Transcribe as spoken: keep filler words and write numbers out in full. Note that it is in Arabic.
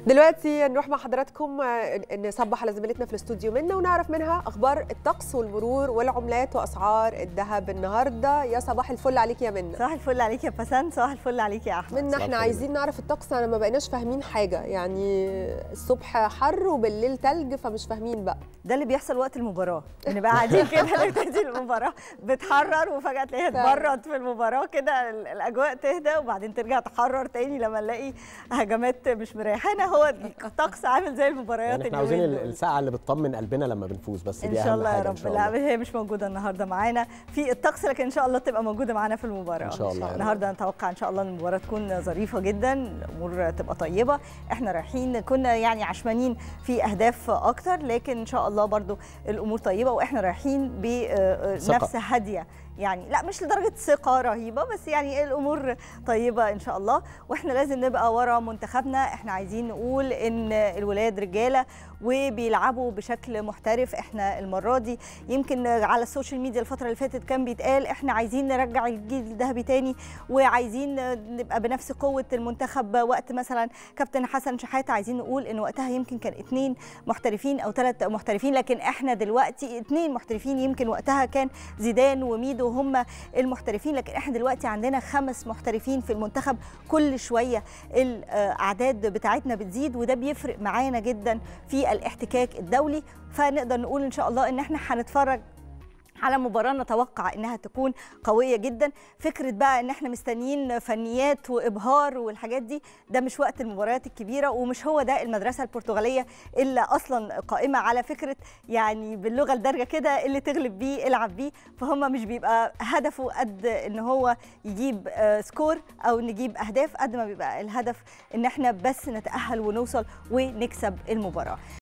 دلوقتي نروح مع حضراتكم نصبح على زميلتنا في الاستوديو منا ونعرف منها اخبار الطقس والمرور والعملات واسعار الذهب النهارده. يا صباح الفل عليك يا منا. صباح الفل عليك يا بسنت، صباح الفل عليك يا احمد. منا احنا عايزين نعرف الطقس، انا ما بقيناش فاهمين حاجه، يعني الصبح حر وبالليل تلج فمش فاهمين بقى. ده اللي بيحصل وقت المباراه، نبقى قاعدين كده نبتدي المباراه بتحرر وفجاه تلاقيها اتبرد في المباراه كده الاجواء تهدى وبعدين ترجع تحرر تاني لما نلاقي هجمات مش مريحانا. هو الطقس عامل زي المباريات يعني احنا عاوزين الساعه اللي بتطمن قلبنا لما بنفوز، بس دي ان شاء اهم الله حاجه يا رب. إن شاء لا الله. هي مش موجوده النهارده معانا في الطقس، لكن ان شاء الله تبقى موجوده معانا في المباراه ان شاء الله. النهارده نتوقع ان شاء الله المباراه تكون ظريفه جدا، الامور تبقى طيبه. احنا رايحين كنا يعني عشمانين في اهداف اكتر، لكن ان شاء الله برضو الامور طيبه واحنا رايحين بنفس هاديه، يعني لا مش لدرجه ثقه رهيبه بس يعني الامور طيبه ان شاء الله. واحنا لازم نبقى ورا منتخبنا، احنا عايزين نقول ان الولاد رجاله وبيلعبوا بشكل محترف. احنا المره دي يمكن على السوشيال ميديا الفتره اللي فاتت كان بيتقال احنا عايزين نرجع الجيل الذهبي تاني وعايزين نبقى بنفس قوه المنتخب وقت مثلا كابتن حسن شحاته. عايزين نقول ان وقتها يمكن كان اثنين محترفين او ثلاث محترفين، لكن احنا دلوقتي اثنين محترفين. يمكن وقتها كان زيدان وميدو هم المحترفين، لكن احنا دلوقتي عندنا خمس محترفين في المنتخب. كل شويه الاعداد بتاعتنا بتزيد وده بيفرق معانا جدا في الاحتكاك الدولي. فنقدر نقول ان شاء الله ان احنا هنتفرج على مباراة نتوقع انها تكون قوية جدا. فكرة بقى ان احنا مستنيين فنيات وابهار والحاجات دي، ده مش وقت المباريات الكبيرة ومش هو ده المدرسة البرتغالية اللي اصلا قائمة على فكرة يعني باللغة الدارجة كده اللي تغلب بيه العب بيه. فهم مش بيبقى هدفه قد ان هو يجيب سكور او نجيب اهداف، قد ما بيبقى الهدف ان احنا بس نتأهل ونوصل ونكسب المباراة.